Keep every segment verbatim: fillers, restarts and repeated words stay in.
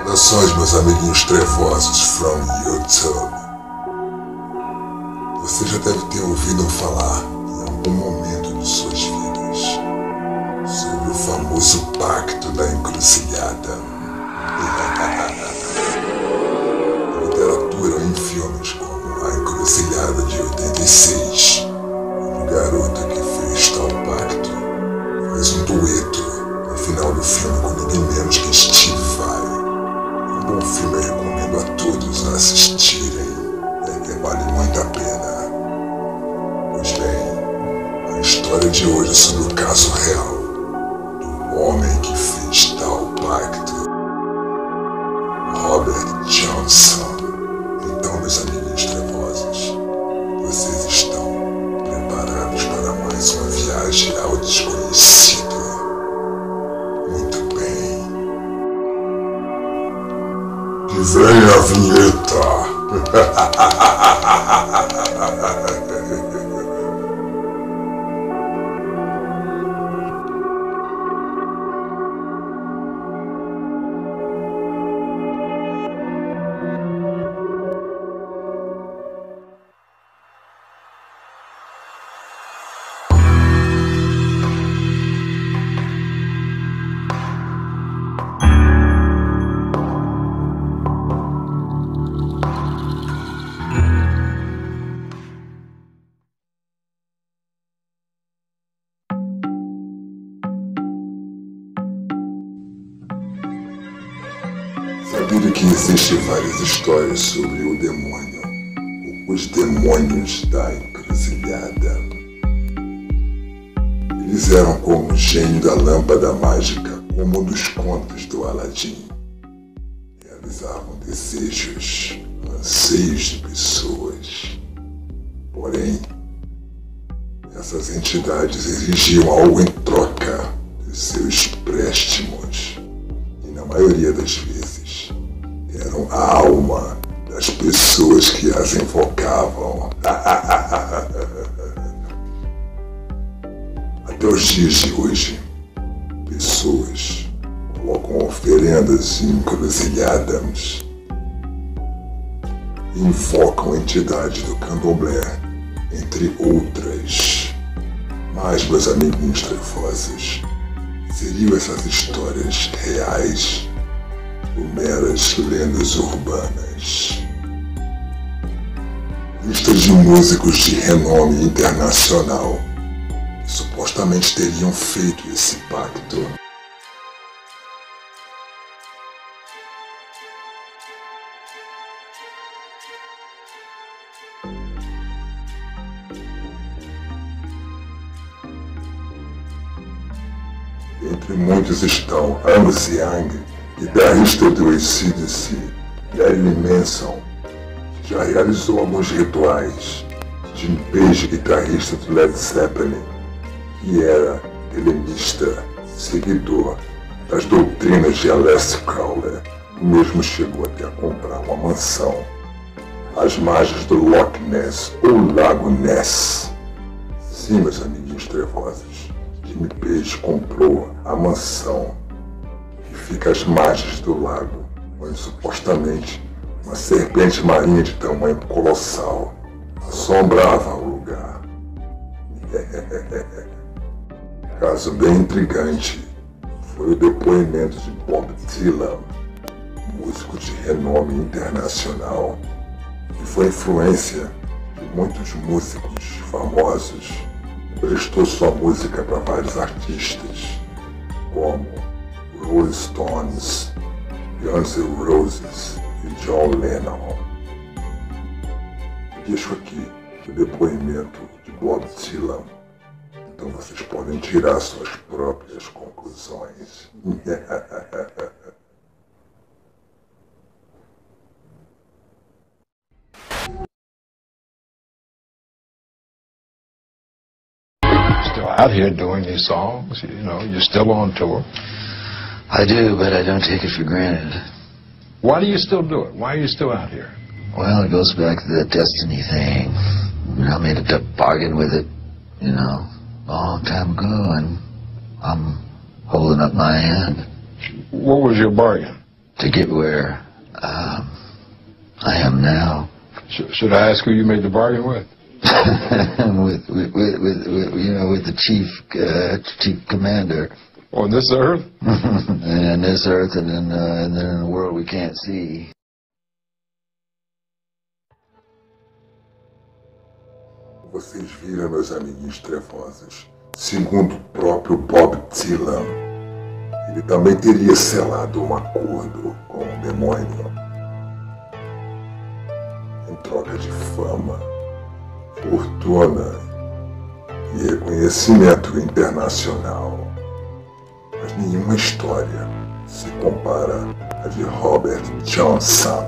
Saudações, meus amiguinhos trevosos from YouTube. Você já deve ter ouvido falar em algum momento de suas vidas sobre o famoso Pacto da Encruzilhada. Na literatura ou em filmes como A Encruzilhada de oitenta e seis, o garoto que fez tal pacto faz um dueto no final do filme com ninguém menos que Steve Vai. Um bom filme, eu recomendo a todos assistirem, é que vale muito a pena. Pois bem, a história de hoje é sobre o caso real do homem que fez tal pacto, Robert Johnson. Então, meus amiguinhos trevosos, vocês estão preparados para mais uma viagem ao desconhecido? Muito bem. Que venha a vinheta! Sabido que existem várias histórias sobre o demônio, ou os demônios da encruzilhada. Eles eram como o gênio da lâmpada mágica, como um dos contos do Aladim. Realizavam desejos, anseios de pessoas. Porém, essas entidades exigiam algo em troca dos seus préstimos. E na maioria das vezes, eram a alma das pessoas que as invocavam. Até os dias de hoje, pessoas colocam oferendas em encruzilhadas e invocam a entidade do candomblé, entre outras. Mas, meus amiguinhos trevosos, seriam essas histórias reais ou meras lendas urbanas? Listas de músicos de renome internacional que supostamente teriam feito esse pacto. Entre muitos estão Angus Young, guitarrista do A C D C, Marilyn Manson, que já realizou alguns rituais, Jim Page, guitarrista do Led Zeppelin, que era helenista, seguidor das doutrinas de Aleister Crowley, o mesmo chegou até a comprar uma mansão às margens do Loch Ness ou Lago Ness. Sim, meus amiguinhos trevosos, Jim Page comprou a mansão que fica às margens do lago, onde supostamente uma serpente marinha de tamanho colossal assombrava o lugar. Caso bem intrigante foi o depoimento de Bob Dylan, músico de renome internacional, que foi influência de muitos músicos famosos. Prestou sua música para vários artistas, como Rolling Stones, Guns N' Roses e John Lennon. Deixo aqui o depoimento de Bob Dylan, então vocês podem tirar suas próprias conclusões. Still out here doing these songs, you know, you're still on tour. I do, but I don't take it for granted. Why do you still do it? Why are you still out here? Well, it goes back to the destiny thing. I made a bargain with it, you know, a long time ago, and I'm holding up my hand. What was your bargain? to get where um, I am now. Should, should I ask who you made the bargain with? with, with, with, with, with, you know, with the chief, uh, chief commander. On this earth? And this earth, and then, uh, and then in the world we can't see. Vocês viram, meus amiguinhos trevosos, segundo o próprio Bob Dylan, ele também teria selado um acordo com o demônio em troca de fama, fortuna e reconhecimento internacional. Mas nenhuma história se compara à de Robert Johnson.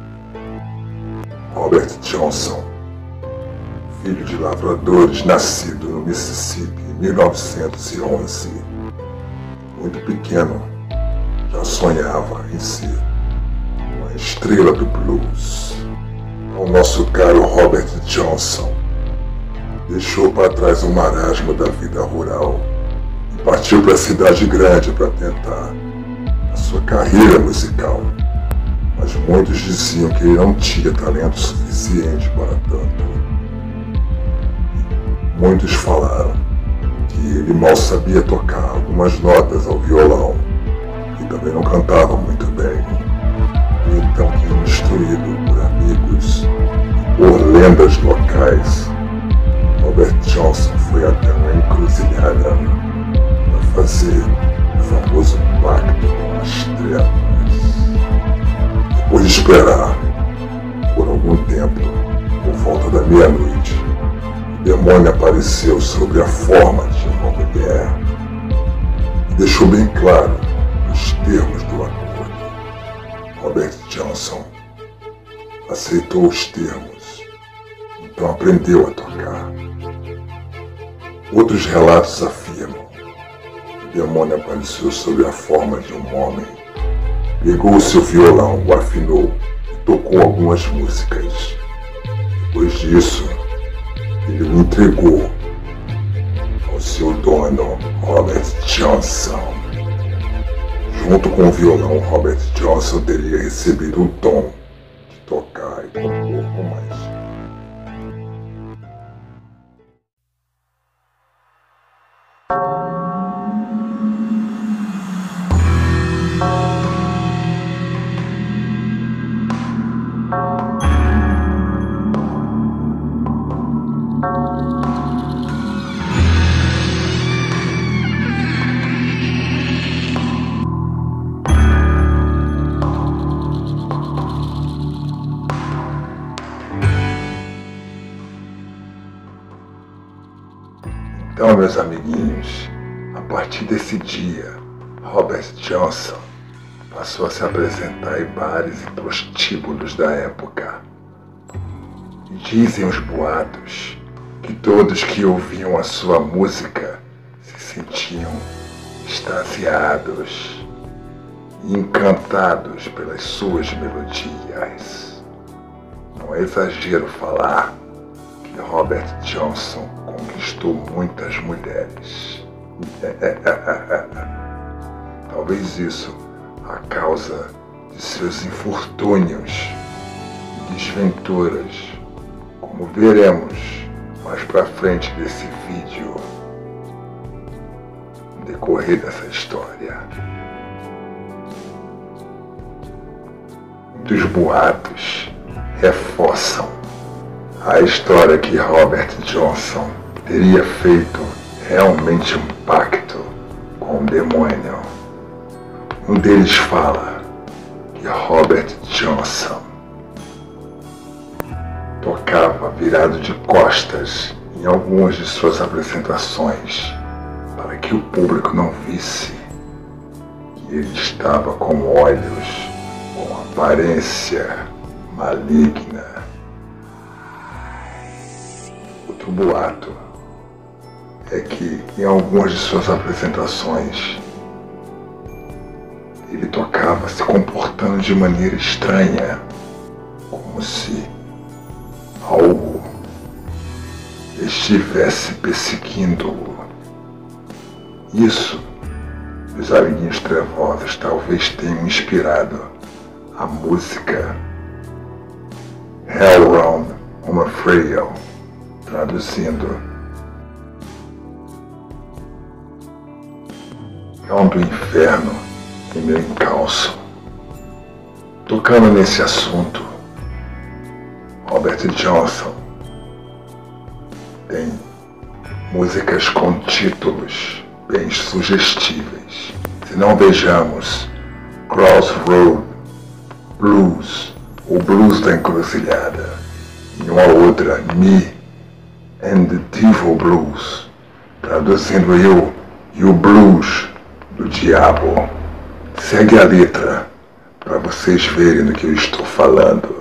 Robert Johnson, filho de lavradores, nascido no Mississippi em mil novecentos e onze. Muito pequeno, já sonhava em ser uma estrela do blues. O nosso caro Robert Johnson deixou para trás o marasmo da vida rural e partiu para a cidade grande para tentar a sua carreira musical. Mas muitos diziam que ele não tinha talento suficiente para tanto. Muitos falaram que ele mal sabia tocar algumas notas ao violão e também não cantava muito bem. E então, que instruído por amigos e por lendas locais, Robert Johnson foi até uma encruzilhada para fazer o famoso pacto com as trevas. Depois de esperar por algum tempo, por volta da meia-noite, o demônio apareceu sob a forma de uma mulher e deixou bem claro os termos do acordo. Robert Johnson aceitou os termos, então aprendeu a tocar. Outros relatos afirmam que o demônio apareceu sob a forma de um homem, pegou o seu violão, o afinou e tocou algumas músicas. Depois disso, ele o entregou ao seu dono, Robert Johnson. Junto com o violão, Robert Johnson teria recebido o dom de tocar e compor com mais. Então, meus amiguinhos, a partir desse dia, Robert Johnson passou a se apresentar em bares e prostíbulos da época. E dizem os boatos que todos que ouviam a sua música se sentiam extasiados e encantados pelas suas melodias. Não é exagero falar que Robert Johnson conquistou muitas mulheres. Talvez isso a causa de seus infortúnios e desventuras, como veremos mais pra frente desse vídeo, no decorrer dessa história. Muitos boatos reforçam a história que Robert Johnson teria feito realmente um pacto com o demônio. Um deles fala que Robert Johnson tocava virado de costas em algumas de suas apresentações para que o público não visse que ele estava com olhos com aparência maligna. Outro boato é que em algumas de suas apresentações ele tocava se comportando de maneira estranha, como se algo estivesse perseguindo-o. Isso, meus amiguinhos trevosos, talvez tenham inspirado a música Hell Round on a Frail, traduzindo Cão do Inferno em meu encalço. Tocando nesse assunto, Robert Johnson tem músicas com títulos bem sugestíveis. Se não vejamos Crossroad Blues, o Blues da Encruzilhada, e uma outra, Me and the Devil Blues, traduzindo eu e o Blues do Diabo. Segue a letra para vocês verem do que eu estou falando.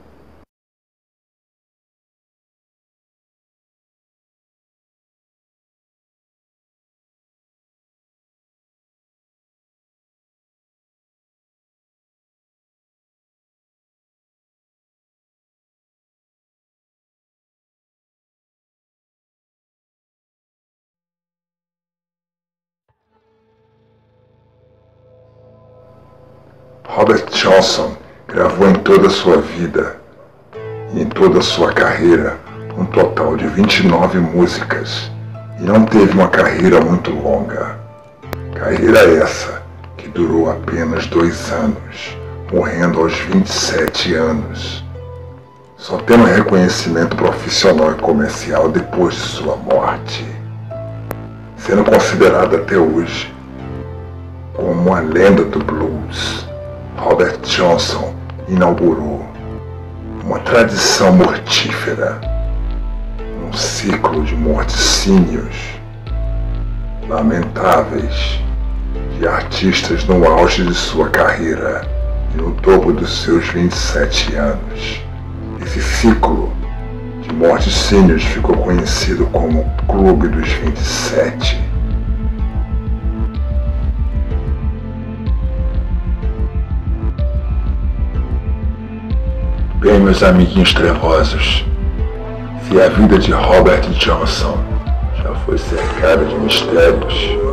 Robert Johnson gravou em toda a sua vida e em toda a sua carreira um total de vinte e nove músicas e não teve uma carreira muito longa. Carreira essa que durou apenas dois anos, morrendo aos vinte e sete anos, só tendo reconhecimento profissional e comercial depois de sua morte, sendo considerado até hoje como uma lenda do blues. Robert Johnson inaugurou uma tradição mortífera, um ciclo de morticínios lamentáveis de artistas no auge de sua carreira e no topo dos seus vinte e sete anos. Esse ciclo de morticínios ficou conhecido como Clube dos vinte e sete. Bem, meus amiguinhos trevosos, se a vida de Robert Johnson já foi cercada de mistérios,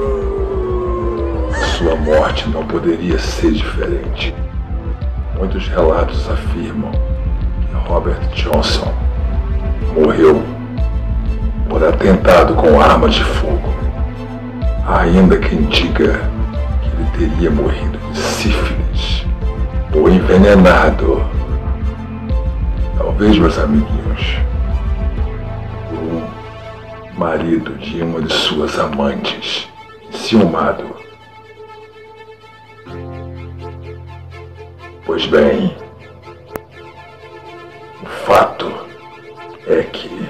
sua morte não poderia ser diferente. Muitos relatos afirmam que Robert Johnson morreu por atentado com arma de fogo. Há ainda quem diga que ele teria morrido de sífilis ou envenenado. Talvez, meus amiguinhos, o marido de uma de suas amantes, enciumado. Pois bem, o fato é que,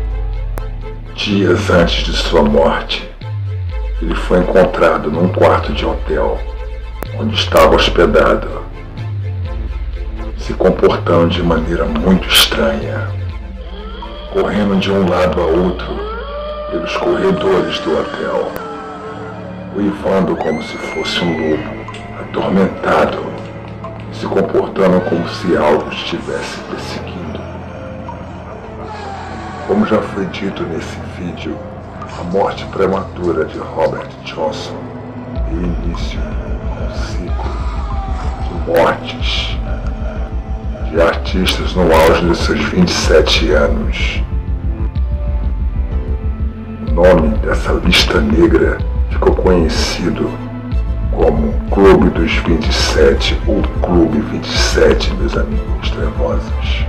dias antes de sua morte, ele foi encontrado num quarto de hotel onde estava hospedado, se comportando de maneira muito estranha, correndo de um lado a outro pelos corredores do hotel, uivando como se fosse um lobo, atormentado, se comportando como se algo estivesse perseguindo. Como já foi dito nesse vídeo, a morte prematura de Robert Johnson deu início a um ciclo de mortes de artistas no auge de seus vinte e sete anos. O nome dessa lista negra ficou conhecido como Clube dos vinte e sete ou Clube vinte e sete, meus amigos trevosos.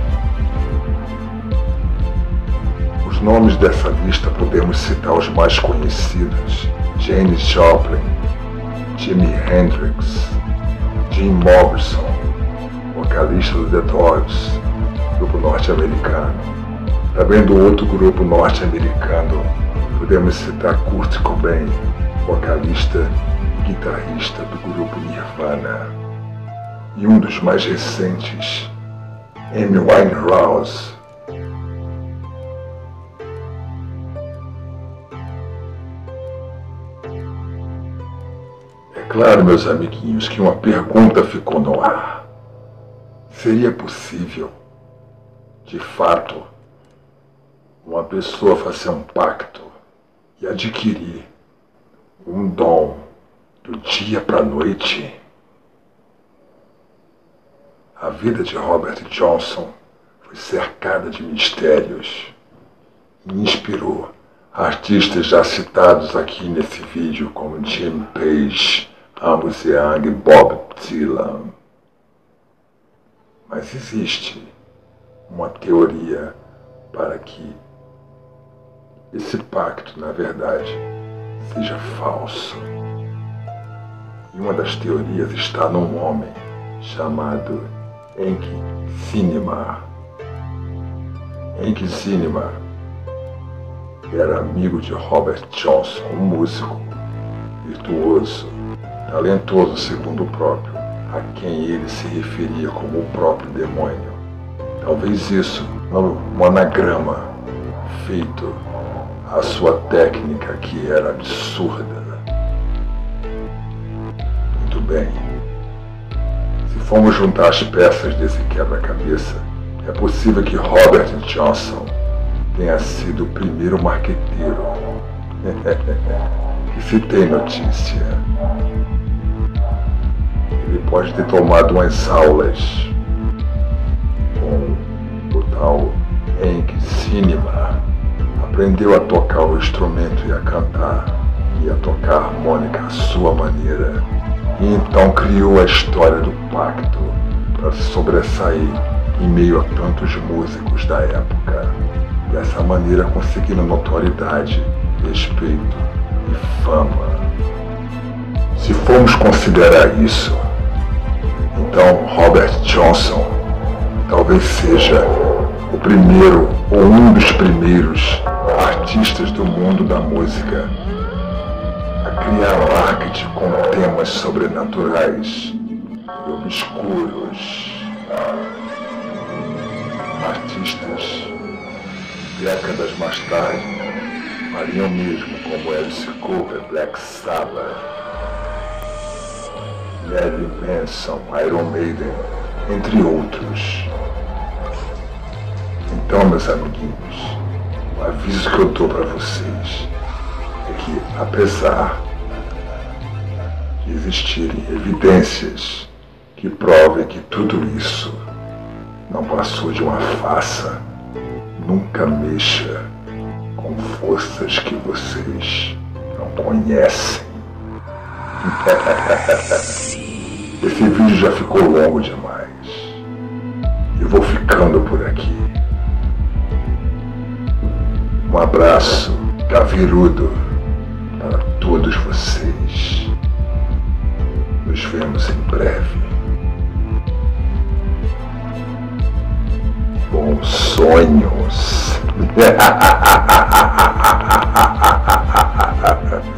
Os nomes dessa lista podemos citar os mais conhecidos: Janis Joplin, Jimi Hendrix, Jim Morrison, vocalista do The Doors, grupo norte-americano. Também do outro grupo norte-americano, podemos citar Kurt Cobain, vocalista e guitarrista do grupo Nirvana. E um dos mais recentes, Amy Winehouse. É claro, meus amiguinhos, que uma pergunta ficou no ar. Seria possível, de fato, uma pessoa fazer um pacto e adquirir um dom do dia para a noite? A vida de Robert Johnson foi cercada de mistérios. Me inspirou artistas já citados aqui nesse vídeo, como Jimmy Page, Angus Young e Bob Dylan. Mas existe uma teoria para que esse pacto, na verdade, seja falso. E uma das teorias está num homem chamado Hank Cinema. Hank Cinema era amigo de Robert Johnson, um músico virtuoso, talentoso segundo o próprio, a quem ele se referia como o próprio demônio. Talvez isso um anagrama feito à sua técnica, que era absurda. Muito bem. Se formos juntar as peças desse quebra-cabeça, é possível que Robert Johnson tenha sido o primeiro marqueteiro que se tem notícia. Ele pode ter tomado umas aulas com o tal Hank Cinema, aprendeu a tocar o instrumento e a cantar, e a tocar harmônica à sua maneira, e então criou a história do pacto para se sobressair em meio a tantos músicos da época, dessa maneira conseguindo notoriedade, respeito e fama. Se formos considerar isso, então Robert Johnson talvez seja o primeiro ou um dos primeiros artistas do mundo da música a criar marketing com temas sobrenaturais e obscuros. Artistas décadas mais tarde fariam mesmo, como Alice Cooper, Black Sabbath, Marilyn Manson, Iron Maiden, entre outros. Então, meus amiguinhos, o aviso que eu dou para vocês é que, apesar de existirem evidências que provem que tudo isso não passou de uma farsa, nunca mexa com forças que vocês não conhecem. Esse vídeo já ficou longo demais. Eu vou ficando por aqui. Um abraço cavirudo para todos vocês. Nos vemos em breve. Bons sonhos.